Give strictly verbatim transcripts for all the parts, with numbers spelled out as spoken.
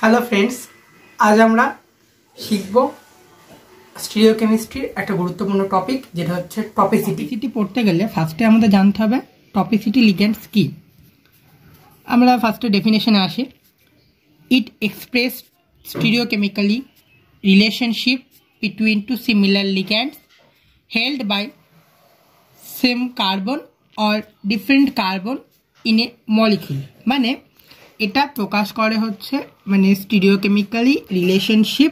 Hello friends, আজ আমরা শিখব স্টিরিওকেমিস্ট্রির একটা গুরুত্বপূর্ণ টপিক, যেটা হচ্ছে টপিসিটি। টপিসিটি পড়তে গেলে ফার্স্টে আমাদের জানতে হবে টপিসিটি লিগ্যান্ডস কি। আমরা ফার্স্টে ডেফিনেশনে আসি। It express stereochemically relationship between two similar ligands held by same carbon or different carbon in a molecule. মানে এটা প্রকাশ করে হচ্ছে মানে স্টিরিওকেমিক্যালি রিলেশনশিপ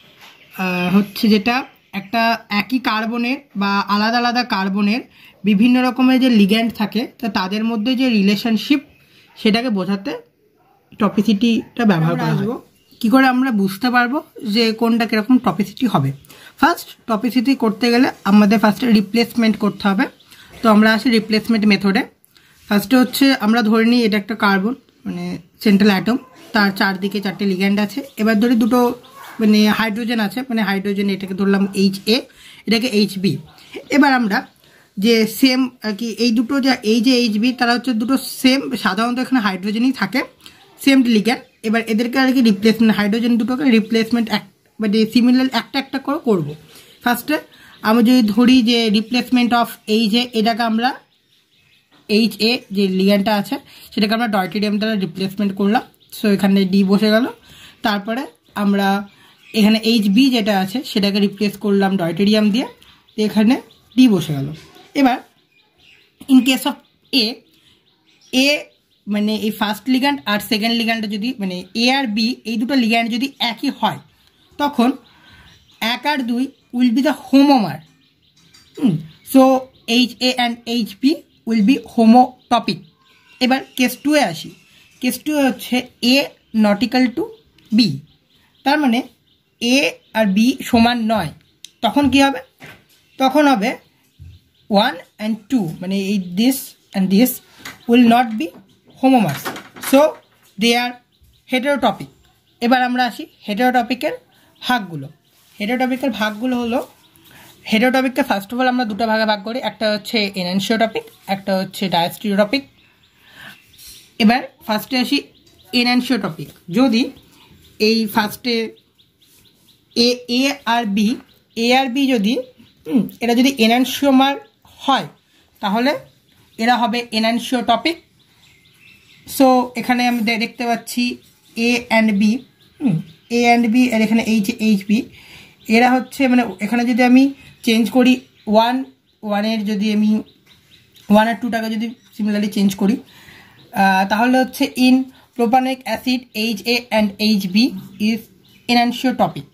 হচ্ছে যেটা একটা একই কার্বনের বা আলাদা আলাদা কার্বনের বিভিন্ন রকমের যে লিগ্যান্ড থাকে তা তাদের মধ্যে যে রিলেশনশিপ সেটাকে বোঝাতে টপিসিটিটা ব্যবহার করা হয়। কী করে আমরা বুঝতে পারবো যে কোনটা কীরকম টপিসিটি হবে? ফার্স্ট টপিসিটি করতে গেলে আমাদের ফার্স্টে রিপ্লেসমেন্ট করতে হবে। তো আমরা আসি রিপ্লেসমেন্ট মেথডে। ফার্স্টে হচ্ছে আমরা ধরে নিই এটা একটা কার্বন, মানে সেন্ট্রাল অ্যাটম, তার চারদিকে চারটে লিগ্যান্ড আছে। এবার ধরি দুটো মানে হাইড্রোজেন আছে, মানে হাইড্রোজেন এটাকে ধরলাম এইচ এ, এটাকে এইচ বি। এবার আমরা যে সেম আর কি এই দুটো যা এই যে এইচ বি তারা হচ্ছে দুটো সেম, সাধারণত এখানে হাইড্রোজেনই থাকে, সেম লিগ্যান্ড। এবার এদেরকে আর কি রিপ্লেসমেন্ট, হাইড্রোজেন দুটোকে রিপ্লেসমেন্ট এক মানে সিমিলার একটা একটা করে করবো। ফার্স্টে আমরা যদি ধরি যে রিপ্লেসমেন্ট অফ এইচ এ, এটাকে আমরা এইচ এ যে লিগ্যান্ডটা আছে সেটাকে আমরা ডয়টেরিয়াম দ্বারা রিপ্লেসমেন্ট করলাম। সো এখানে ডি বসে গেল। তারপরে আমরা এখানে এইচ বি যেটা আছে সেটাকে রিপ্লেস করলাম ডয়টেরিয়াম দিয়ে, এখানে ডি বসে গেল। এবার in case of A A মানে এই ফার্স্ট লিগ্যান্ড আর সেকেন্ড লিগ্যান্ডে যদি মানে এ আর বি এই দুটো লিগ্যান্ড যদি একই হয় তখন এক আর দুই will be the homomer. So H A and H B will be homotopic. এবার কেস টু এ আসি। কেস টু এ হচ্ছে A not equal to B, তার মানে এ আর বি সমান নয়। তখন কি হবে? তখন হবে ওয়ান অ্যান্ড টু, মানে এই this and this will not be homomers, so they are heterotopic. এবার আমরা আসি হেটেরোটপিকের ভাগগুলো। হেটেরোটপিকের ভাগগুলো হলো, হেটেরোটপিককে ফার্স্ট অফ অল আমরা দুটো ভাগে ভাগ করি, একটা হচ্ছে এনানসিওটপিক, একটা হচ্ছে ডায়াস্টিরিওটপিক। এবার ফার্স্টে আসি এনানসিওটপিক। যদি এই ফার্স্টে এ এ আর বি এ আর বি যদি এরা যদি এনানসিওমার হয় তাহলে এরা হবে এনানসিওটপিক। সো এখানে আমি দেখতে পাচ্ছি A and B, A and B আর এখানে এইচ এইচ বি, এরা হচ্ছে মানে এখানে যদি আমি চেঞ্জ করি ওয়ান ওয়ানের যদি আমি ওয়ান আর টুটাকে যদি সিমিলারলি চেঞ্জ করি তাহলে হচ্ছে in propanic acid H A and H B is enantiotopic.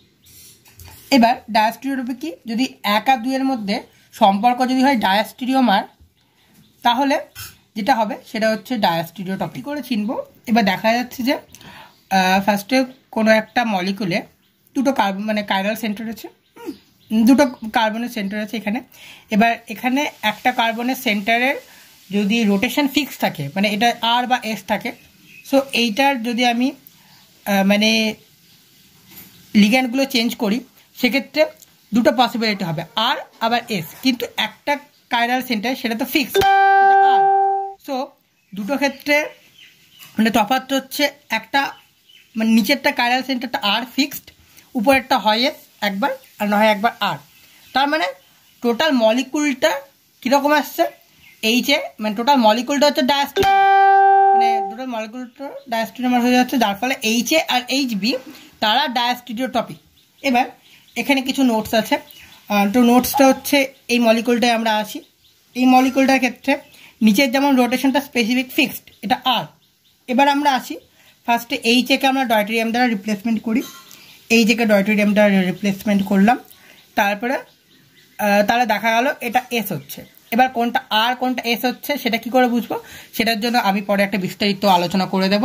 এবার ডায়াস্টিরিওটপিক কি? যদি এক আর দুইয়ের মধ্যে সম্পর্ক যদি হয় ডায়াস্টিরিওমার তাহলে যেটা হবে সেটা হচ্ছে ডায়াস্টিরিওটপিক। করে চিনবো? এবার দেখা যাচ্ছে যে ফার্স্টে কোনো একটা মলিকুলে দুটো কার্বন মানে কাইরাল সেন্টার আছে, দুটো কার্বনের সেন্টার আছে এখানে। এবার এখানে একটা কার্বনের সেন্টারের যদি রোটেশন ফিক্স থাকে, মানে এটা আর বা এস থাকে, সো এইটার যদি আমি মানে লিগ্যান্ডগুলো চেঞ্জ করি সেক্ষেত্রে দুটো পসিবিলিটি হবে, আর আবার এস, কিন্তু একটা কাইরাল সেন্টার সেটা তো ফিক্স আর। সো দুটো ক্ষেত্রে মানে তফাৎ হচ্ছে একটা মানে নিচেরটা কাইরাল সেন্টারটা আর ফিক্সড, উপরেরটা হয় এস একবার আর না হয় একবার আর। তার মানে টোটাল মলিকুলটা কীরকম আসছে এইচে, মানে টোটাল মলিকুলটা হচ্ছে ডায়াস্টিরিয়াম, মানে টোটাল মলিকুলটা ডায়াস্টিরিয়ামার হয়ে যাচ্ছে, যার ফলে এইচ এ আর এইচ বি তারা ডায়াস্টিরিওটপিক। এবার এখানে কিছু নোটস আছে। তো নোটসটা হচ্ছে এই মলিকুলটায় আমরা আসি। এই মলিকুলটার ক্ষেত্রে নিচের যেমন রোটেশনটা স্পেসিফিক ফিক্সড, এটা আর। এবার আমরা আসি ফার্স্টে এইচ একে আমরা ডয়টেরিয়াম দ্বারা রিপ্লেসমেন্ট করি, এই যে ডয়টেরিয়াম দ্বারা রিপ্লেসমেন্ট করলাম, তারপরে তাহলে দেখা গেল এটা এস হচ্ছে। এবার কোনটা আর কোনটা এস হচ্ছে সেটা কি করে বুঝবো? সেটার জন্য আমি পরে একটা বিস্তারিত আলোচনা করে দেব।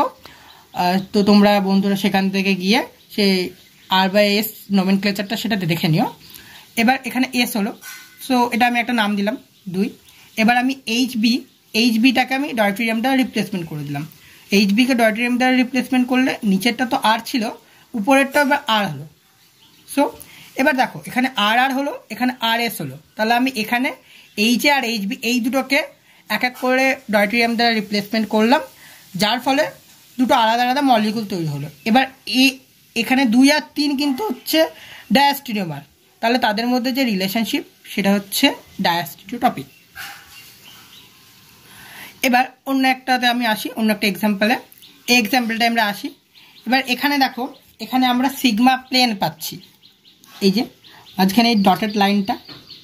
তো তোমরা বন্ধুরা সেখান থেকে গিয়ে সেই আর বাই এস নমেনক্লেচারটা সেটাতে দেখে নিও। এবার এখানে এস হলো, সো এটা আমি একটা নাম দিলাম দুই। এবার আমি এইচ বি এইচ বিটাকে আমি ডয়টেরিয়াম দ্বারা রিপ্লেসমেন্ট করে দিলাম। এইচ বিকে ডয়টেরিয়াম দ্বারা রিপ্লেসমেন্ট করলে নিচেরটা তো আর ছিল, উপরেরটা এবার আর হলো। সো এবার দেখো এখানে আর আর হলো, এখানে আর এস হলো, তাহলে আমি এখানে এইচ এ আর এইচ বি এই দুটোকে এক এক করে ডয়টেরিয়াম দ্বারা রিপ্লেসমেন্ট করলাম, যার ফলে দুটো আলাদা আলাদা মলিকুল তৈরি হলো। এবার এ এখানে দুই আর তিন কিন্তু হচ্ছে ডায়াস্টিরিওমার, তাহলে তাদের মধ্যে যে রিলেশনশিপ সেটা হচ্ছে ডায়াস্টিরিওটপিক। এবার অন্য একটাতে আমি আসি, অন্য একটা এক্সাম্পলে। এই এক্সাম্পলটা আমরা আসি। এবার এখানে দেখো, এখানে আমরা সিগমা প্লেন পাচ্ছি। এই যে মাঝখানে এই ডটেড লাইনটা,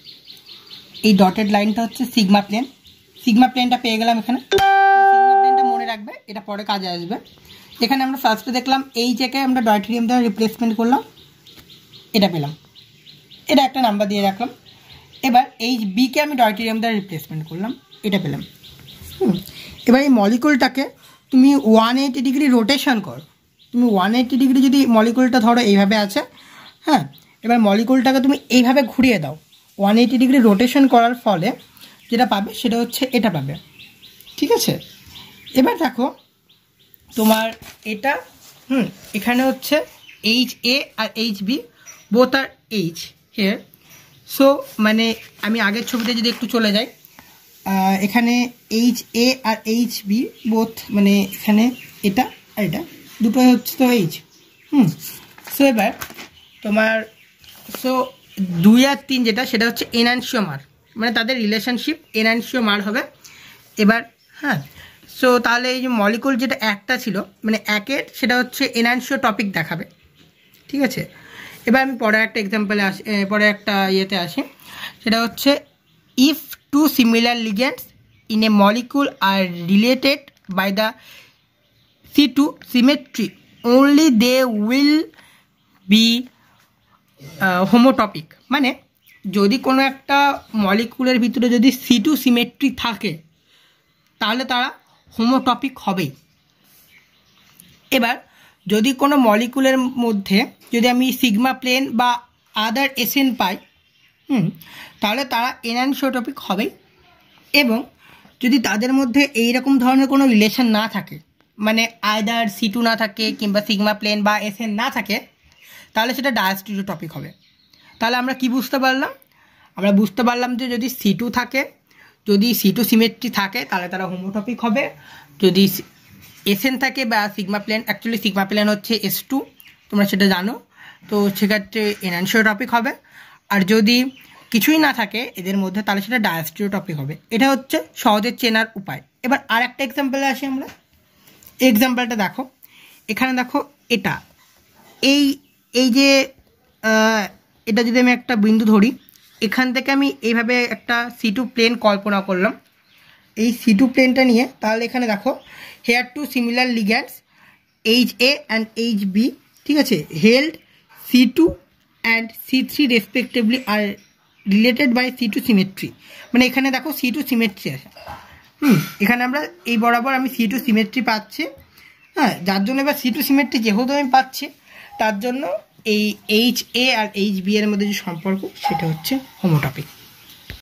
এই ডটেড লাইনটা হচ্ছে সিগমা প্লেন। সিগমা প্লেনটা পেয়ে গেলাম এখানে। সিগমা প্লেনটা মনে রাখবে, এটা পরে কাজে আসবে। এখানে আমরা ফার্স্টে দেখলাম এই জায়গায় আমরা ডয়টেরিয়াম দ্বারা রিপ্লেসমেন্ট করলাম, এটা পেলাম, এটা একটা নাম্বার দিয়ে রাখলাম। এবার এই বিকে আমি ডয়টেরিয়াম দ্বারা রিপ্লেসমেন্ট করলাম, এটা পেলাম। হুম এবার এই মলিকুলটাকে তুমি ওয়ান এইটি ডিগ্রি রোটেশন করো। তুমি ওয়ান এইটি ডিগ্রি যদি মলিকুলটা ধরো এইভাবে আছে, হ্যাঁ, এবার মলিকুলটাকে তুমি এইভাবে ঘুরিয়ে দাও। ওয়ান এইটি ডিগ্রি রোটেশন করার ফলে যেটা পাবে সেটা হচ্ছে এটা পাবে, ঠিক আছে। এবার দেখো তোমার এটা, হুম এখানে হচ্ছে এইচ এ আর H B, both are H here. So মানে আমি আগের ছবিতে যদি একটু চলে যাই, এখানে এইচ এ আর এইচ বি বোথ, মানে এখানে এটা আর এটা দুটোই হচ্ছে তো এইচ। হুম সো এবার তোমার সো দুই আর তিন যেটা সেটা হচ্ছে এনানসিওমার, মানে তাদের রিলেশনশিপ এনানসিওমার হবে। এবার হ্যাঁ, সো তাহলে এই যে মলিকুল যেটা একটা ছিল মানে একের, সেটা হচ্ছে এনানসিওটপিক দেখাবে, ঠিক আছে। এবার আমি পরে একটা এক্সাম্পলে আসি, পরে একটা ইয়েতে আসি, সেটা হচ্ছে if two similar ligands in a molecule are related by the C two symmetry only they will be homotopic. মানে যদি কোনো একটা মলিকুলের ভিতরে যদি সি টু সিমেট্রি থাকে তাহলে তারা হোমোটপিক হবেই। এবার যদি কোনো মলিকুলের মধ্যে যদি আমি সিগমা প্লেন বা আদার এসএন পাই, হুম তাহলে তারা এনানসিওটপিক হবেই। এবং যদি তাদের মধ্যে এইরকম ধরনের কোনো রিলেশন না থাকে, মানে আইদার সি টু না থাকে কিংবা সিগমা প্লেন বা এসএন না থাকে, তাহলে সেটা ডায়াস্টিরিওটপিক হবে। তাহলে আমরা কি বুঝতে পারলাম? আমরা বুঝতে পারলাম যে যদি সি টু থাকে, যদি সি টু সিমেট্রি থাকে তাহলে তারা হোমোটপিক হবে। যদি এসএন থাকে বা sigma plane, actually sigma plane হচ্ছে এস টু, তোমরা সেটা জানো, তো সেক্ষেত্রে এনানসিওটপিক হবে। আর যদি কিছুই না থাকে এদের মধ্যে তাহলে সেটা ডায়াস্টিরিওটপিক হবে। এটা হচ্ছে সহজে চেনার উপায়। এবার আর একটা এক্সাম্পলে আসি আমরা। এক্সাম্পলটা দেখো, এখানে দেখো এটা এই এই যে এটা যদি আমি একটা বিন্দু ধরি, এখান থেকে আমি এইভাবে একটা সি টু প্লেন কল্পনা করলাম, এই সি টু প্লেনটা নিয়ে। তাহলে এখানে দেখো here two similar ligands H A and H B, ঠিক আছে, held C two and C three respectively are related by C two symmetry. মানে এখানে দেখো সি টু সিমেট্রি আছে, হুম এখানে আমরা এই বরাবর আমি সি টু সিমেট্রি পাচ্ছি, হ্যাঁ, যার জন্য এবার সি টু সিমেট্রি যেহেতু আমি পাচ্ছি তার জন্য এই এইচ এ আর এইচ বি এর মধ্যে যে সম্পর্ক সেটা হচ্ছে হোমোটপিক।